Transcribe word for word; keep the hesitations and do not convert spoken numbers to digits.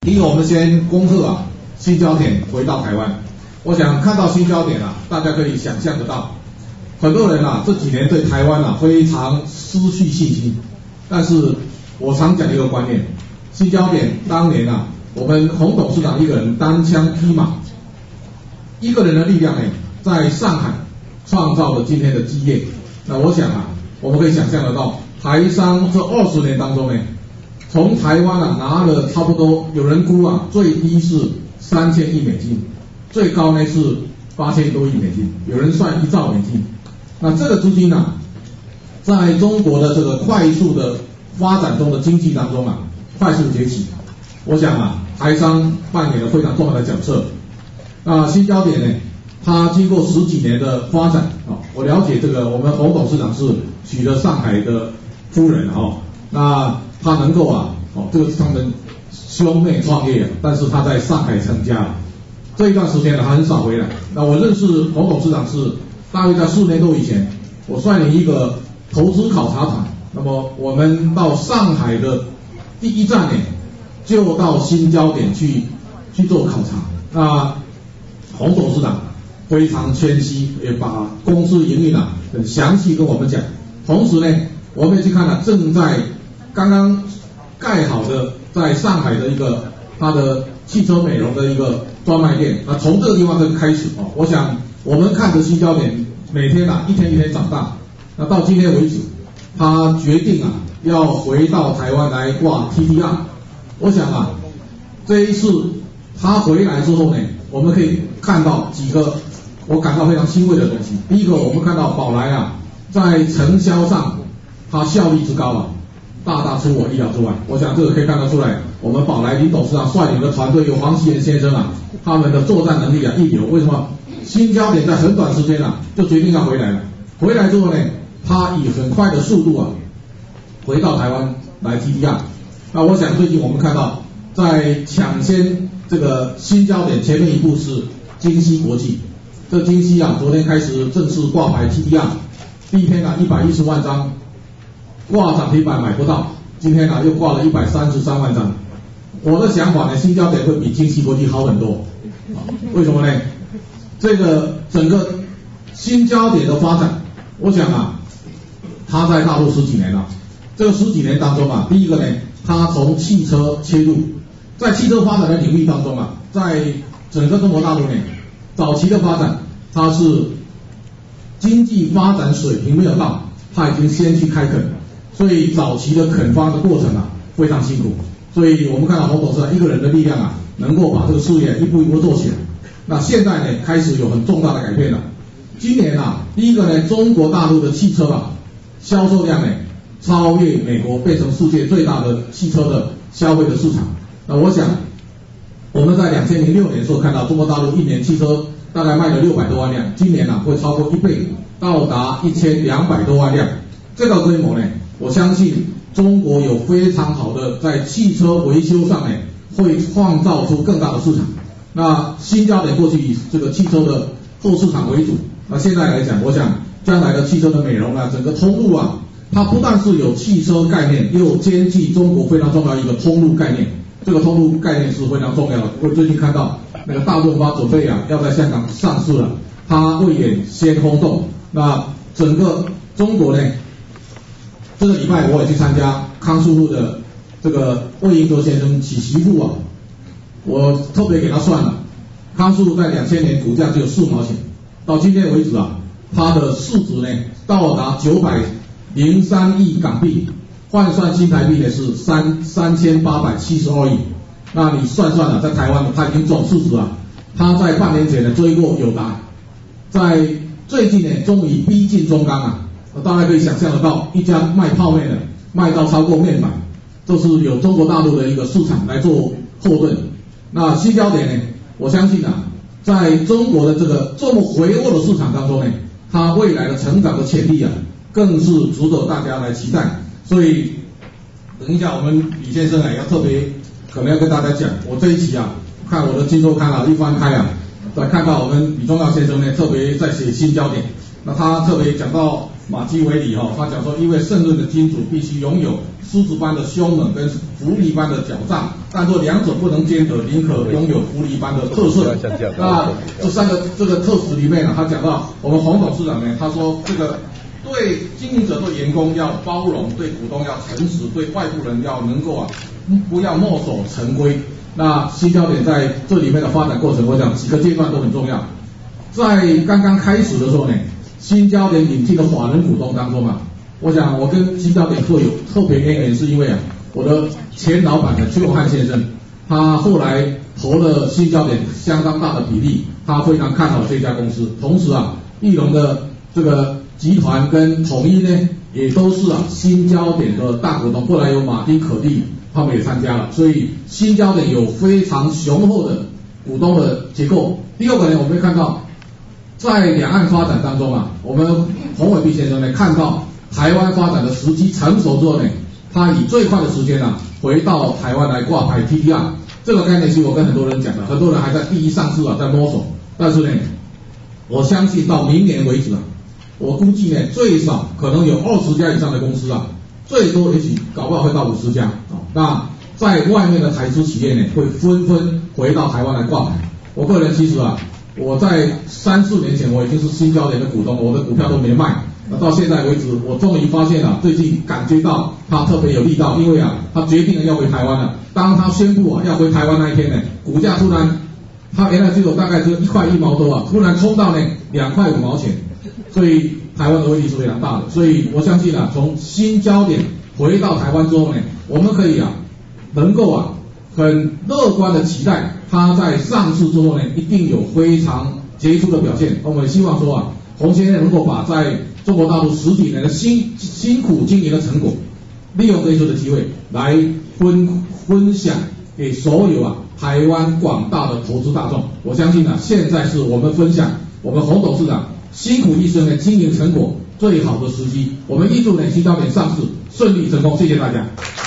第一个，我们先恭贺啊，新焦点回到台湾。我想看到新焦点啊，大家可以想象得到，很多人啊这几年对台湾啊非常失去信心。但是我常讲一个观念，新焦点当年啊，我们洪董事长一个人单枪匹马，一个人的力量呢，在上海创造了今天的基业。那我想啊，我们可以想象得到，台商这二十年当中呢，从台湾啊拿了差不多，有人估啊最低是三千亿美金，最高呢是八千多亿美金，有人算一兆美金。那这个资金呢、啊，在中国的这个快速的发展中的经济当中啊，快速崛起。我想啊，台商扮演了非常重要的角色。那新焦点呢，它经过十几年的发展啊，我了解这个我们洪董事长是娶了上海的夫人哦，那他能够啊，哦，这个是他们兄妹创业，但是他在上海成家了。这一段时间呢，他很少回来。那我认识洪董事长是大约在四年多以前，我率领一个投资考察团，那么我们到上海的第一站呢，就到新焦点去去做考察。那洪董事长非常谦虚，也把公司营运啊很详细跟我们讲。同时呢，我们也去看了正在刚刚盖好的在上海的一个它的汽车美容的一个专卖店。那从这个地方就开始哦，我想我们看着新焦点每天啊一天一天长大。那到今天为止，他决定啊要回到台湾来挂 T D R。我想啊，这一次他回来之后呢，我们可以看到几个我感到非常欣慰的东西。第一个，我们看到宝来啊在承销上它效率之高啊，大大出我意料之外。我想这个可以看得出来，我们宝来林董事长率领的团队有黄奇源先生啊，他们的作战能力啊一流。为什么？新焦点在很短时间啊就决定要回来了。回来之后呢，他以很快的速度啊回到台湾来 T D R。那我想最近我们看到在抢先这个新焦点前面一步是金禧国际，这金禧啊昨天开始正式挂牌 T D R， 第一天啊一百一十万张，挂涨停板买不到，今天啊又挂了一百三十三万张。我的想法呢，新焦点会比金禧国际好很多。为什么呢？这个整个新焦点的发展，我想啊，它在大陆十几年了。这个十几年当中啊，第一个呢，它从汽车切入，在汽车发展的领域当中啊，在整个中国大陆呢，早期的发展，它是经济发展水平没有到，它已经先去开垦，所以早期的垦发的过程啊非常辛苦。所以我们看到洪董事长一个人的力量啊，能够把这个事业一步一步做起来。那现在呢，开始有很重大的改变了。今年啊，第一个呢，中国大陆的汽车啊销售量呢超越美国，变成世界最大的汽车的消费的市场。那我想我们在两千零六年的时候看到中国大陆一年汽车大概卖了六百多万辆，今年啊会超过一倍，到达一千两百多万辆。这个规模呢，我相信中国有非常好的在汽车维修上呢会创造出更大的市场。那新焦点过去以这个汽车的后市场为主，那现在来讲，我想将来的汽车的美容啊，整个通路啊，它不但是有汽车概念，又兼具中国非常重要一个通路概念。这个通路概念是非常重要的。我最近看到那个大润发准备啊要在香港上市了，它未演先轰动。那整个中国呢，这个礼拜我也去参加康树路的这个魏英德先生娶媳妇啊，我特别给他算了，康树路在两千年股价只有四毛钱，到今天为止啊，它的市值呢到达九百零三亿港币，换算新台币呢是三三千八百七十二亿。那你算算了，在台湾它已经总市值啊，它在半年前呢追过友达，在最近呢终于逼近中钢啊，大家可以想象得到，一家卖泡面的卖到超过面板，这是有中国大陆的一个市场来做后盾。那新焦点呢，我相信啊，在中国的这个这么肥沃的市场当中呢，它未来的成长的潜力啊，更是值得大家来期待。所以等一下我们李先生啊，也要特别可能要跟大家讲，我这一期啊，看我的金周刊啊一翻开啊，在看到我们李宗耀先生呢，特别在写新焦点。那他特别讲到马基维里哈、哦，他讲说，因为圣论的金主必须拥有狮子般的凶猛跟狐狸般的狡诈，但若两者不能兼得，宁可拥有狐狸般的特色。那这三个这个特质里面呢，他讲到我们洪董事长呢，他说这个对经营者对员工要包容，对股东要诚实，对外部人要能够啊不要墨守成规。那新焦点在这里面的发展过程，我讲几个阶段都很重要。在刚刚开始的时候呢，新焦点引进的法人股东当中啊，我想我跟新焦点会有特别渊源，是因为啊，我的前老板的邱永汉先生，他后来投了新焦点相当大的比例，他非常看好这家公司。同时啊，裕隆的这个集团跟统一呢，也都是啊新焦点的大股东，后来有马丁可利他们也参加了，所以新焦点有非常雄厚的股东的结构。第二个呢，我们会看到在两岸发展当中啊，我们洪伟弼先生呢看到台湾发展的时机成熟之后呢，他以最快的时间啊回到台湾来挂牌 T D R。这个概念是我跟很多人讲的，很多人还在第一上市啊在摸索，但是呢，我相信到明年为止啊，我估计呢最少可能有二十家以上的公司啊，最多也许搞不好会到五十家啊。那在外面的台资企业呢，会纷纷回到台湾来挂牌。我个人其实啊，我在三四年前我已经是新焦点的股东，我的股票都没卖。那到现在为止，我终于发现了，最近感觉到他特别有力道，因为啊，他决定了要回台湾了。当他宣布啊要回台湾那一天呢，股价突然，他原来只有大概只有一块一毛多啊，突然冲到呢两块五毛钱，所以台湾的威力是非常大的。所以我相信啊，从新焦点回到台湾之后呢，我们可以啊，能够啊很乐观的期待他在上市之后呢，一定有非常杰出的表现。我们希望说啊，洪先生能够把在中国大陆十几年的辛辛苦经营的成果，利用这一次的机会来分分享给所有啊台湾广大的投资大众。我相信啊，现在是我们分享我们洪董事长辛苦一生的经营成果最好的时机。我们预祝呢新焦点上市顺利成功，谢谢大家。